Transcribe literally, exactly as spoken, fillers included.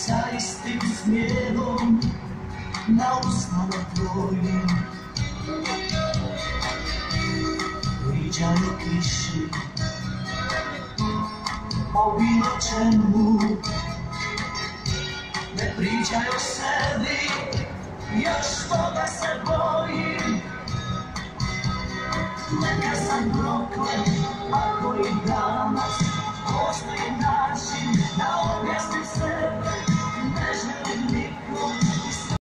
sa istim smijehom na usnama tvojim. Priđaju kiši o bilo čemu, ne pričaj o sebi, još toga se bojim. Neka sam proklet, ako i danas postoji dan.